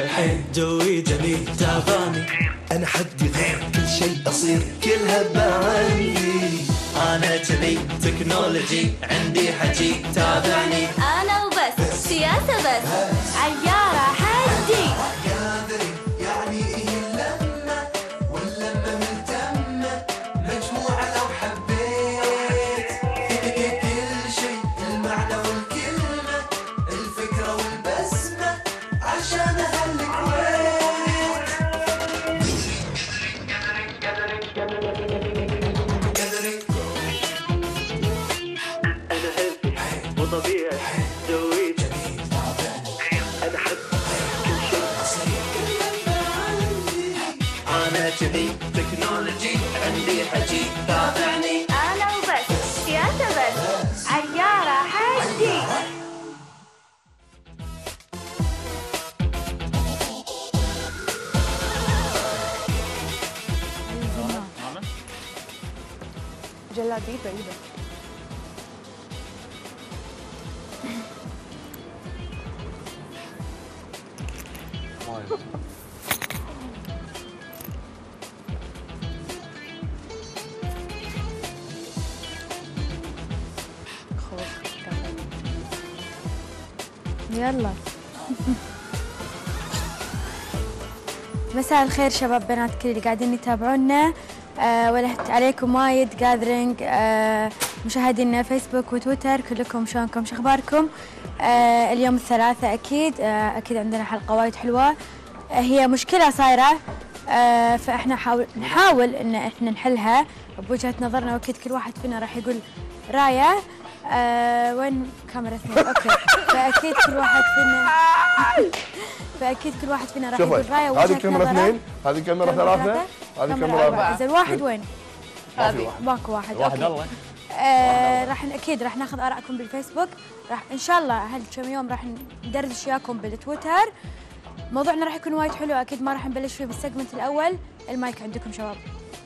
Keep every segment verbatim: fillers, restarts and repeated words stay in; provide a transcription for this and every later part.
الحين جوي جميل تابعني، انا حدي غير كل شيء اصير كلها بعندي. انا كذي تكنولوجي عندي حكي تابعني. انا وبس سياسة بس عيارة حدي. يعني ايه اللمة واللمة ملتمة مجموعة لو حبيت كل شيء المعنى والكلمة الفكرة والبسمة عشان اهل الكويت. انا هيلثي وطبيعي جوي جميل انا احب كل شيء اصير انا كذي تكنولوجي عندي حكي تابعني. انا وبس سياسة بس عيارة حدي. جلابيه بعيدة. يلا. مساء الخير شباب بنات كل اللي قاعدين يتابعونا. أه ولهت عليكم وايد جاذرينج أه مشاهدينا فيسبوك وتويتر كلكم شلونكم شو اخباركم؟ أه اليوم الثلاثاء اكيد أه اكيد عندنا حلقه وايد حلوه. أه هي مشكله صايره أه فاحنا حاول نحاول ان احنا نحلها بوجهه نظرنا، واكيد كل واحد فينا راح يقول رايه. أه وين كاميرا اثنين؟ اوكي. فاكيد كل واحد فينا فاكيد كل واحد فينا راح يقول رايه وجهه هذه كاميرا اثنين، هذه كاميرا ثلاثة، هذه كاميرا أربعة. زين واحد وين؟ هذه ماكو واحد. واحد الله. آه راح اكيد راح ناخذ ارائكم بالفيسبوك، راح ان شاء الله هالكم يوم راح ندردش وياكم بالتويتر. موضوعنا راح يكون وايد حلو، اكيد ما راح نبلش فيه بالسيجمنت الاول. المايك عندكم شباب.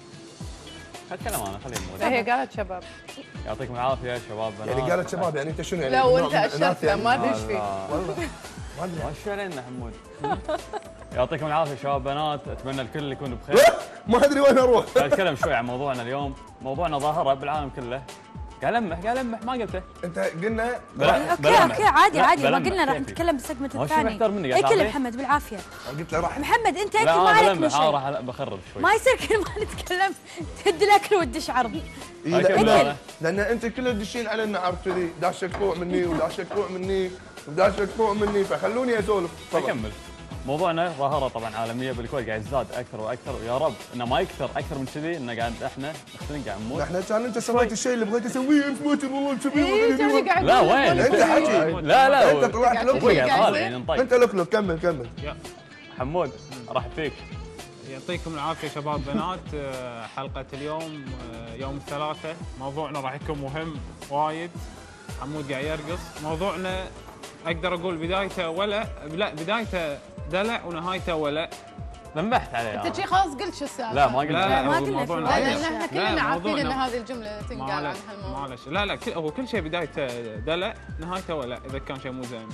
هالكلام انا خلينا هي قالت شباب. يعطيكم العافيه يا شباب بنات. يعني قالت شباب يعني انت شنو يعني؟ لا وانت اشرت ما ادري ايش فيك. والله ما ادري. وش علينا حمود. يعطيكم العافيه شباب بنات، اتمنى الكل يكون بخير. ما ادري وين اروح. نتكلم شوي عن موضوعنا اليوم. موضوعنا ظاهره بالعالم كله. قال لمح قال لمح ما قلته. انت قلنا اوكي اوكي عادي عادي ما قلنا راح نتكلم بالسيجمنت الثاني. اي كل محمد بالعافيه. قلت له راح محمد انت اكل لا ما انا عليك بلمح شيء. راح بخرب شوي. ما يصير كل ما نتكلم تهد الاكل وتدش عرض. إيه لان لان انت كله تدشين علينا عرض كذي، داشك كوع مني وداشك كوع مني وداشك كوع مني، فخلوني اسولف. اكمل. موضوعنا ظاهره طبعا عالميه بالكويت قاعد يزداد اكثر واكثر، ويا رب انه ما يكثر اكثر من كذي، انه قاعد احنا نختنق قاعد نموت. احنا كان انت سويت الشيء اللي بغيت اسويه انت موت والله تبي. لا وين؟ انت حكي. لا لا انت طلعت لك انت لك لك كمل كمل. حمود ارحب فيك. يعطيكم العافيه شباب بنات. حلقه اليوم يوم الثلاثاء، موضوعنا راح يكون مهم وايد. حمود قاعد يرقص. موضوعنا اقدر اقول بدايته ولا لا بدايته دلع ونهايته ولا. لمحت عليه انت شي خلاص قلت شو السالفه. لا ما قلت. لا لا ما قلنا موضوعنا لان احنا كلنا عارفين ان هذه الجمله تنقال عن هالموضوع. معلش لا لا هو كل شيء بدايته دلع نهايته ولا اذا كان شيء مو زين.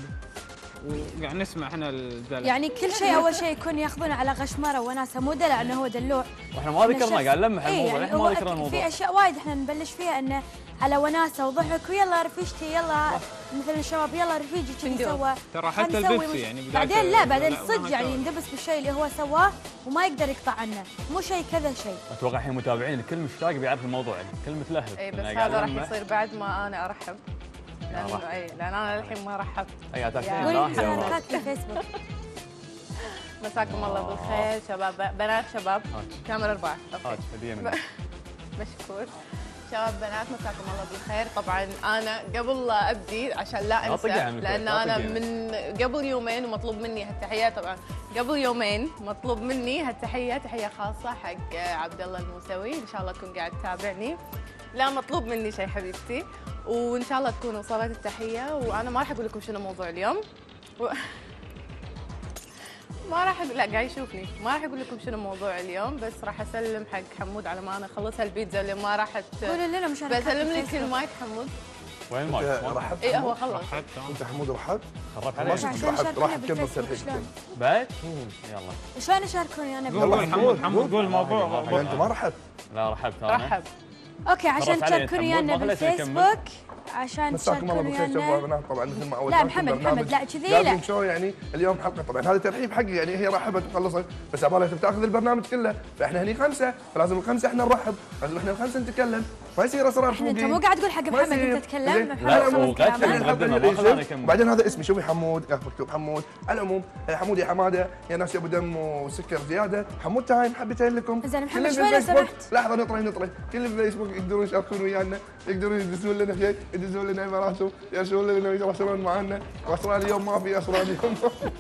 وقاعد نسمع احنا الدلع. يعني كل شيء اول شيء يكون ياخذونه على غشمره وناسه، مو دلع انه هو دلوع. واحنا ما ذكرنا قاعد نلمح إيه الموضوع، يعني احنا ما ذكرنا الموضوع. في اشياء وايد احنا نبلش فيها انه على وناسه وضحك ويلا رفيجتي يلا مثل الشباب يلا رفيجي كذي سوى. ترى حتى البيبسي يعني بعدين لا بعدين صدق يعني يندبس بالشيء اللي هو سواه وما يقدر يقطع عنه، مو شيء كذا شيء. اتوقع الحين متابعين الكل مشتاق بيعرف الموضوع يعني كلمه لهب. اي بس هذا راح يصير بعد ما انا ارحب. لانه اي لان انا الحين ما رحبت. اي تعرفين قولي تعليقات في الفيسبوك. مساكم الله بالخير شباب بنات شباب. كاميرا أربعة. اوكي. هديه منك. مشكور. شباب بنات مساكم الله بالخير. طبعا انا قبل لا ابدي عشان لا انسى لان انا من قبل يومين ومطلوب مني هالتحيه. طبعا قبل يومين مطلوب مني هالتحيه، تحيه خاصه حق عبد الله الموسوي، ان شاء الله تكون قاعد تتابعني. لا مطلوب مني شيء حبيبتي، وان شاء الله تكون وصلت التحيه. وانا ما راح اقول لكم شنو موضوع اليوم و... ما راح لا قاعد يشوفني، ما راح اقول لكم شنو موضوع اليوم، بس راح اسلم حق حمود على ما انا اخلص هالبيتزا اللي ما راحت. قولي لنا مش بسلم لك المايك حمود. وين المايك؟ رحبت؟ اي هو خلص. رحبت انت حمود رحبت؟ خربت ما عليك شفت رحبت راح تكمل ترحيب بعد؟ يلا شلون يشاركوني انا قول بالفيسبوك؟ قول حمود حمود قول الموضوع. يعني انت ما رحبت؟ لا رحبت انا رحب. اوكي عشان خربت علي تشاركوني حمود، انا ما خليتني بالفيسبوك عشان مساكم الله تشاركوني بالخير شباب. انا انا طبعا مثل ما لا محمد محمد لا كذي لا شو يعني اليوم حلقه طبعا هذا ترحيب حقي يعني هي رحبت وخلصت بس عبالها تاخذ البرنامج كله فاحنا هني خمسه فلازم الخمسه احنا نرحب لازم احنا الخمسه نتكلم ما يصير اسرار انت فوقي مو قاعد تقول حق ما محمد يصير. انت تتكلم محمد لا، خلص وقعدت كلامه. في المقدمة، ما خلاني أكمل. وبعدين هذا اسمي شوي حمود ياخذ مكتوب حمود على العموم يا حمود يا حماده يا ناس يا ابو دم وسكر زياده حمود تايم حبتين لكم زين محمد كل اللي شوي لو بالفيسبوك- سمحت. لحظه نطري نطري كل اللي بالفيسبوك يقدرون يشاركون ويانا يقدرون يدزون لنا شيء يدزون لنا مراسم يرسلون لنا يرسلون معنا واسرار اليوم ما في اسرار اليوم ما في.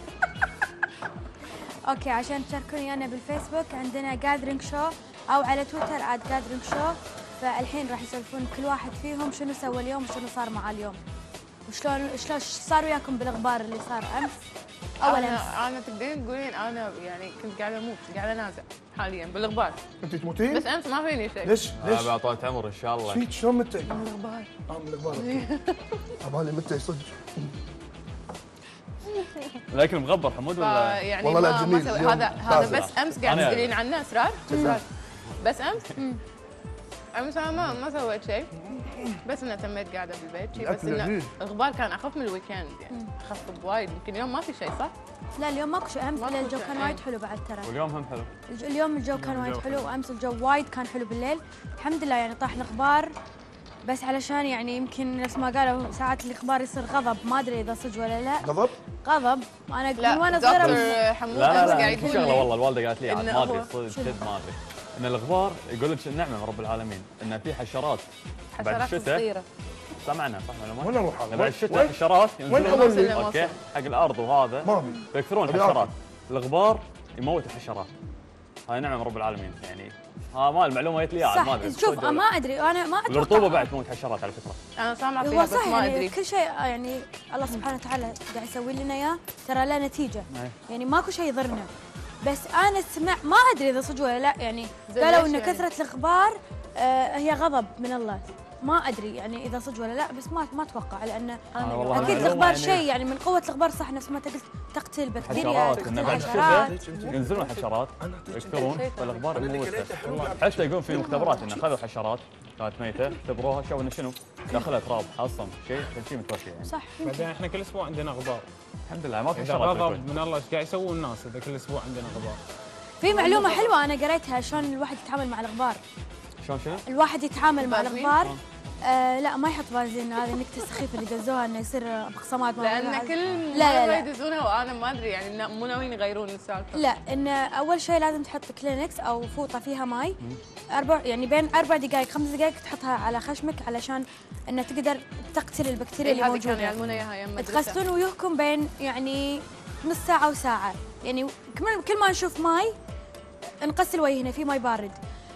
اوكي عشان تشاركوني انا بالفيسبوك عندنا جاذرينج شو او على تويتر @جاذرينج شو فالحين راح يسولفون كل واحد فيهم شنو سوى اليوم وشنو صار معاه اليوم وشلون شلون صار وياكم بالاخبار اللي صار امس اول امس. انا انا تقدرين تقولين انا يعني كنت قاعده اموت قاعده انازع حاليا بالاخبار انت تموتين؟ بس امس ما فيني شيء. ليش ليش؟ آه، بعطوة عمر ان شاء الله. فيك شلون متى؟ من الاخبار. اه من الاخبار عبالي متى صدق لكن مغبر حمود ولا؟ يعني والله لا ما- ما جميل. سوي- اليوم هذا هذا تاسع. بس امس قاعد أنا- تسالين عن اسرار اسرار بس امس امس انا ما ما سويت شيء بس انه تميت قاعده بالبيت شي بس الأكل انه لذيذ. الاخبار كان اخف من الويكند يعني اخف بوايد يمكن اليوم ما في شيء صح؟ لا اليوم ماكو شيء امس ماكو لا الجو شيء، كان إيه. وايد حلو بعد ترى واليوم هم حلو. الج- اليوم الجو كان وايد الجو حلو حلو. وامس الجو وايد كان حلو بالليل الحمد لله يعني طاح الاخبار بس علشان يعني يمكن نفس ما قالوا ساعات الاخبار يصير غضب ما ادري اذا صدق ولا لا غضب؟ غضب انا من لا وانا صغيره دكتور حمود لا لا امس لا قاعد في يقول شغله لي والله الوالده قالت لي عاد إنه ما ادري هو- صدق شنو؟ كذب ما ادري ان الاخبار يقول لك نعمه من رب العالمين ان في حشرات بعد حشرات الشتاء صغيره سمعنا صح ولا ما؟ وين اروح بعد وين- الشتاء وين؟ حشرات وين ينزلون أول لي؟ اوكي حق الارض وهذا ما في فيكثرون أبي الحشرات آكل. الغبار يموت الحشرات هاي نعمه من رب العالمين يعني ها ما المعلومه جت لي عاد ما ادري صح شوف صدق ولا ما ادري انا ما اتوقع الرطوبه بعد تموت حشرات على فكره انا سامعه فيها هو بس صح ما يعني ادري كل شيء يعني الله سبحانه وتعالى قاعد يسوي لنا اياه ترى له نتيجه أي. يعني ماكو شيء يضرنا بس انا سمع ما ادري اذا صدق ولا لا يعني زين قالوا ليش ان يعني؟ كثره الاخبار آه هي غضب من الله ما ادري يعني اذا صدق ولا لا بس ما ما اتوقع لان آه والله اكيد المعلومة الاخبار يعني شيء يعني من قوه الاخبار صح نفس ما انت قلت تقتل بكتيريا حشرات تقتل انه بعد حشرات الشتاء ينزلون حشرات يكثرون فالاخبار أنا يموتها لقيته حلو. حتى يقول في مختبرات انه خذوا حشرات كانت ميته اختبروها شافوا انه شنو داخلها تراب حصم شيء كان شيء متوفي يعني صح بعدين احنا كل اسبوع عندنا غبار. الحمد لله ما في اذا حشرات بالكويت. غضب من الله ايش قاعد يسوون الناس اذا كل اسبوع عندنا غبار؟ في معلومه حلوه انا قريتها شلون الواحد يتعامل مع الاخبار شلون شنو؟ الواحد يتعامل مع بنزين؟ الاخبار آه لا ما يحط بنزين هذه النكته السخيفه اللي دزوها انه يصير خصامات ما لان بينها. كل لا لا مره لا يدزونها وانا ما ادري يعني نا- مو ناويين يغيرون السالفه لا ان اول شيء لازم تحط كلينكس او فوطه فيها ماي اربع يعني بين اربع دقائق خمس دقائق تحطها على خشمك علشان انه تقدر تقتل البكتيريا اللي إيه، هذه كانوا موجوده يعلمونا اياها ايام مدرسه تغسلون وجوهكم بين يعني نص ساعه وساعه يعني كل كل ما نشوف ماي نغسل وجهنا في ماي بارد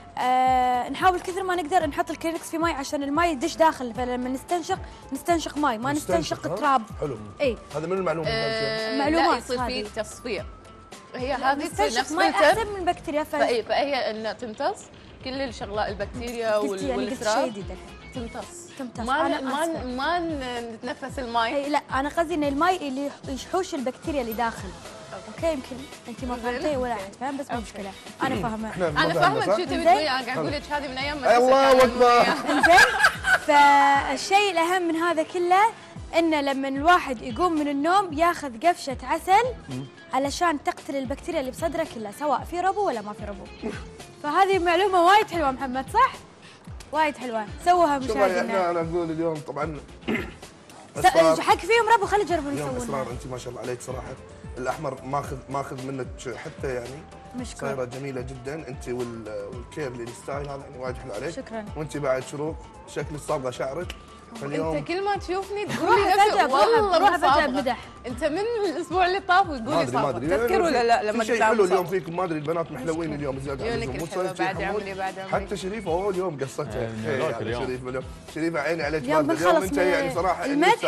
آه نحاول كثر ما نقدر نحط الكلينكس في ماي عشان الماي يدش داخل فلما نستنشق نستنشق ماي ما نستنشق ها؟ تراب حلو اي هذا من المعلومه آه، معلومات لا يصير هذه. في تصفيه هي هذه تصير نستنشق نفس ماي فلتر احسن من البكتيريا ف فاي فهي انها تمتص كل الشغلات البكتيريا قلت يعني قلت شيء والتراب جديد الحين تمتص تمتص. ما أنا ما آسفة. ما نتنفس الماي اي لا انا قصدي ان الماي اللي يحوش البكتيريا اللي داخل اوكي يمكن انت ما فهمتي ولا احد فاهم بس مو مشكله انا فاهمه احنا انا فاهمه شو تبي تقولي انا قاعد اقول لك هذه من ايام مدرسة الله كانوا أكبر. يعلمونا إياها. زين فالشيء الاهم من هذا كله انه لما الواحد يقوم من النوم ياخذ قفشه عسل علشان تقتل البكتيريا اللي بصدره كلها سواء في ربو ولا ما في ربو فهذه معلومه وايد حلوه محمد صح وايد حلوه سووها شوف احنا مشاهدينا انا اقول اليوم طبعا س- اسرار حق فيهم ربو خلي يجربون اليوم يسوونها اسرار انت ما شاء الله عليك صراحه الاحمر ماخذ ماخذ منك حتى يعني مشكور صايره جميله جدا انت وال- والكير الستايل هذا يعني وايد حلو عليك شكرا وانت بعد شروق شكلك صابغه شعرك فاليوم انت كل ما تشوفني تقول روح لي نفسك فجأة والله روح مو فجأة صابغة. بمدح انت من الاسبوع اللي طاف وتقول ما لي ادري ما صابغ ادري تذكر ولا لا لما في شيء كنت حلو عامل اليوم صابغ؟ فيكم ما ادري البنات محلوين اليوم زياده عن عيونك اللزوم مو الحلوة صدق بعد يا حمود؟ عمري بعد عمري حتى شريفه هو اليوم قصتها إيه، خير مبروك على اليوم. شريفه اليوم شريفه عيني عليك اليوم باردة. اليوم بنخلص انت من يعني صراحه المدح. ستايل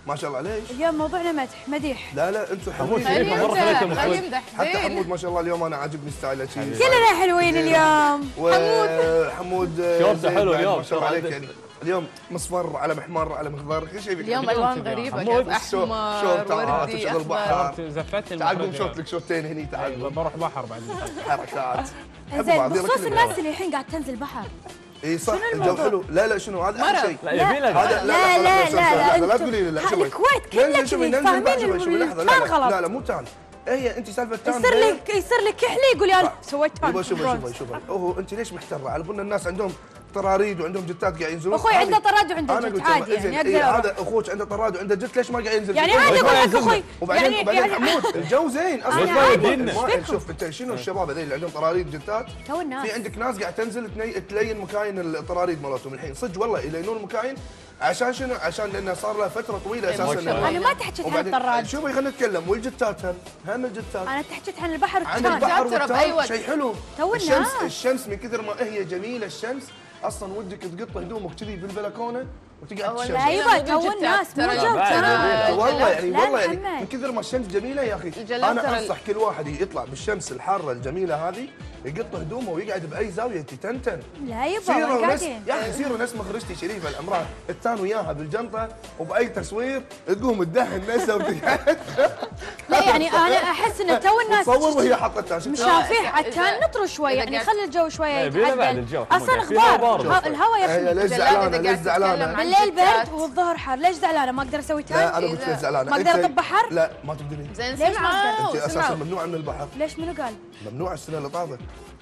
ما شاء الله ليش؟ اليوم موضوعنا مدح مديح. لا لا انتم حمود حلوين شريف مرة خليته خليه محمود. يمدح حتى زين. حمود ما شاء الله اليوم انا عاجبني ستايله شيء. كلنا حلوين اليوم. حمود حمود شورته حلو اليوم. ما شاء الله عليك يعني اليوم مصفر على محمر على مخضر كل شيء فيك. اليوم الوان غريبه حمود. احمر شوط تعال وردي تشغل البحر. اخضر. زفتني تعال قوم شوط لك شوطين هني تعال أيوة، بروح بحر بعد. حركات. زين بخصوص الناس اللي الحين قاعد تنزل بحر. اي صح الجو حلو. لا لا شنو هذا احلى شيء. لا يبي له هذا لا لا لا لا تقولي لي لا شوفي الكويت كلها كذي فاهمين التان غلط. لا لا مو تان. هي انت سالفه تان يصير لك يصير لك كحلي يقول يا سويت تان. شوفي شوفي شوفي هو انت ليش محتره؟ على بالنا الناس عندهم طراريد وعندهم جتات قاعد ينزلون. اخوي عنده طراد وعنده أنا جت قلت عادي إذن يعني إيه اقدر هذا اخوك عنده طراد وعنده جت ليش ما قاعد ينزل؟ يعني عادي اقول لك اخوي وبعدين يعني وبعدين يعني حمود الجو زين اصلا. أنا عادي. ما- شوف انت شنو الشباب هذول اللي عندهم طراريد جتات تو الناس في عندك ناس قاعد تنزل تني- تلين مكاين الطراريد مالتهم الحين صدق والله يلينون المكاين عشان شنو؟ عشان لانه صار له فتره طويله اساسا. انا ما تحكيت عن وبعدين الطراد شوفي خلينا نتكلم والجتات هم هم الجتات انا تحكيت عن البحر عن والتان. البحر ترى والتان بأي وقت. شيء حلو. تو الشمس الناس. الشمس من كثر ما هي جميله الشمس اصلا ودك تقط هدومك كذي بالبلكونه وتقعد أول تشمس. لا، ايوه مو تو بالجتات. الناس مو ترى جو بعد ترى. والله يعني لا والله يعني محمد. من كثر ما الشمس جميله يا اخي الجلاب انا ترى انصح كل واحد يطلع بالشمس الحاره الجميله هذه يقط هدومه ويقعد باي زاويه تتنتن. لا يبا سيروا وين ناس قاعدين؟ يا اخي سيروا ناس مخرجتي شريفه الامراء التان وياها بالجنطه وباي تصوير تقوم تدهن نفسها وتقعد لا يعني انا احس ان تو الناس تصور وهي حاطه التان شفت؟ مشافيح على التان نطروا شوي إذا يعني قاعد- خلي الجو شويه يبي له بعد يتعدل. الجو حمود، اصلا يعني في هوا غبار بارد. ها- الهواء هي يخنق. ليش جلال، زعلانه إذا ليش قاعد تتكلم زعلانه؟ عن بالليل جتات. برد والظهر حار ليش زعلانه ما اقدر اسوي تان؟ لا انا قلت لك زعلانه ما اقدر أنت- اطب بحر؟ لا ما تقدرين زين ليش ما سمعوا انت اساسا سمعوا. ممنوع من البحر ليش منو قال؟ ممنوع السنه اللي طافت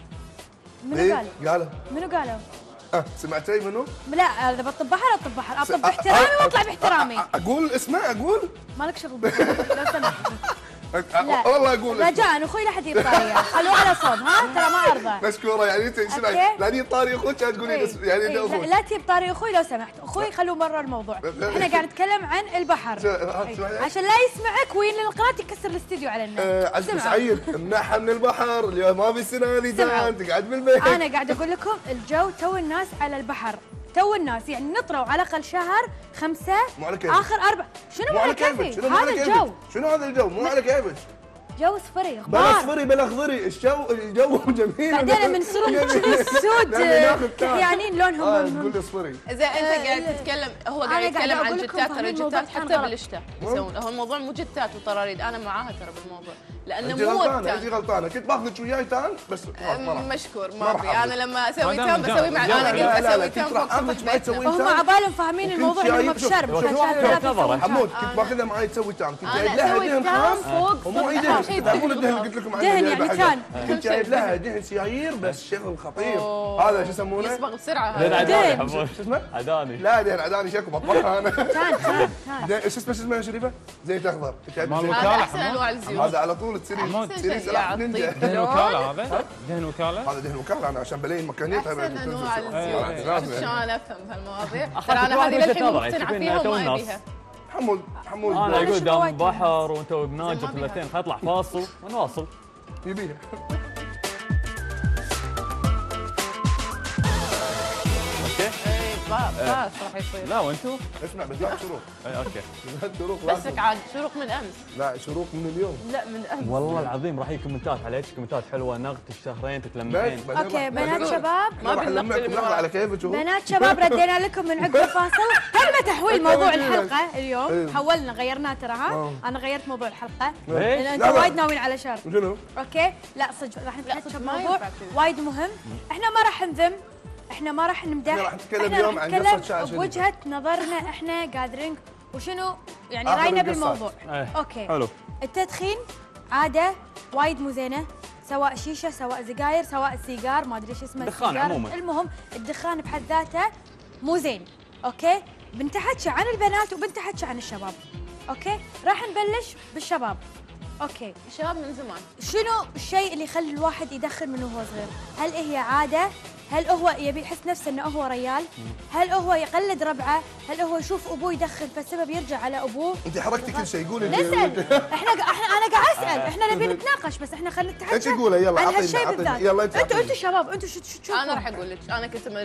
منو قال؟ قالوا منو قالوا؟ اه سمعتي منو؟ لا اذا بطب بحر اطب بحر اطب أ- باحترامي أ- واطلع أ- باحترامي أ- اقول اسمع اقول مالك شغل بالبحر. لو سمحت أ- لا. والله اقول اسمع. رجاء اخوي لا حد يطاريه خلوه على صوب ها ترى ما ارضى مشكوره يعني انت اسمعي أوكي. لا دي طاري اخوك تقولي إيه. اسم- يعني إيه. انه لا, اخوك لا تجيب طاري اخوي لو سمحت اخوي خلوه برا الموضوع احنا قاعد نتكلم عن البحر شو- إيه. اسمعي. عشان لا يسمعك وين القناه يكسر الاستديو علينا آه، عزم سمعوا. سعيد امنعها من البحر اليوم ما في السنه هذه سمعوا. تان تقعد بالبيت انا قاعد اقول لكم الجو تو الناس على البحر تو الناس يعني نطروا على الاقل شهر خمسة مو على كيفك. اخر اربع شنو مو مو على على كيفك كيفي شنو مو على هذا كيفك الجو شنو هذا الجو مو على كيفك جو صفري بلا غبار اصفري بلا اخضري الجو الجو جميل بعدين من سرور السود نبي ناخذ تان. كحيانين اه لونهم تقول لي اصفري اذا انت قاعد تتكلم هو أنا قاعد قاعدة يتكلم عن أقول لكم جتات ترى فاهمين الموضوع جتات كان حتى غلط. بالشتاء يسوون هو الموضوع مو جتات وطراريد انا معاها ترى بالموضوع لانه انت مو غلطانه انت وقت غلطانه كنت باخذك وياي تان بس خلاص ما راح. مشكور ما ما راح ابي أخذ. انا لما اسوي ما دام تام بسوي مع الجو- انا لا، قلت لا، اسوي لا، تام كنت راح فوق سطح آخذك معي تسوي بيتنا هم تان. عبالهم فاهمين وكنت الموضوع جايب- انهم شوف، بشرب شوف، عشان شوف، الولاد شوف، يسوون حمود تان. كنت باخذها معي تسوي تان كنت أنا جايب لها أسوي دهن تان خاص فوق ومو اي سطح دهن شيء تعرفون يصير الدهن بالغلط. قلت لكم عنه دهن اللي يعني بحقه. تان. كنت جايب لها دهن سيايير بس شغل خطير أوه. هذا شو يسمونه؟ يصبغ بسرعه دهن هذا. عداني دهن. حمود شو اسمه؟ عداني لا دهن عداني شكو بطبخها انا تان تان تان دهن- شو اسمه شو اسمه يا شريفه؟ زيت اخضر كنت جايب مال زيت- وكالة هذا احسن حمود. انواع الزيوت هذا على طول تصيري حمود. تصيري أحسن سلاح شيء نينجا يا دهن وكاله هذا دهن وكاله هذا دهن وكالة انا عشان بلين مكانيتها احسن انواع الزيوت لازم شلون يعني. انا افهم بهالمواضيع أخذت ترى انا واحد هذه وجهة للحين نظر، مقتنعه تشوفين فيها تو وما الناس. ابيها حمود حمود انا اقول شنو دام وايد بحر وانت بناجح ما بيها. الاثنين خلينا نطلع فاصل ونواصل. يبيها اوكي؟ اي باس راح يصير لا وانتم؟ اسمع بدات شروق اي اوكي. بدات شروق بسك لازم. عاد شروق من امس لا شروق من اليوم لا من امس والله العظيم راح يجي كومنتات عليك كومنتات حلوه نغت الشهرين بس تتلمحين. بعدين اوكي راح- بنات بعدين شباب ما راح بنلقي نلمك اللي نلقى ورا. على كيفك هو. بنات شباب ردينا لكم من عقب الفاصل هم تحويل موضوع أنت الحلقه إيه. اليوم حولنا غيرناه ترى ها آه. انا غيرت موضوع الحلقه إيه؟ لان انتم لا، لا. وايد ناويين على شر شنو؟ اوكي لا صدق راح نتحدث صدق ما بموضوع ينفع كذي. وايد مهم احنا ما راح نذم احنا ما راح نمدح إحنا راح نتكلم إحنا اليوم راح عن نتكلم قصة شعر شريفة. بوجهه نظرنا احنا قادرين وشنو يعني آخر راينا القصات. بالموضوع إيه. اوكي حلو. التدخين عاده وايد مو زينه سواء شيشه سواء سجاير سواء سيجار ما ادري ايش اسمه دخان السيجار. عموماً. المهم الدخان بحد ذاته مو زين اوكي بنتحكي عن البنات وبنتحكي عن الشباب اوكي راح نبلش بالشباب اوكي الشباب من زمان شنو الشيء اللي يخلي الواحد يدخن من وهو صغير؟ هل هي عادة؟ هل هو يبي يحس نفسه انه هو ريال؟ هل هو يقلد ربعه؟ هل هو يشوف ابوه يدخن فالسبب يرجع على ابوه؟ انت حركتي كل شيء قولي اللي- نسأل احنا احنا انا قاعد اسال احنا نبي نتناقش بس احنا خلينا نتحكي انت قولي يلا عن عطينا هالشيء عطينا بالذات يلا انت انتوا عطينا. انتوا شباب انتوا شو تشوفون؟ انا راح اقول لك انا كنت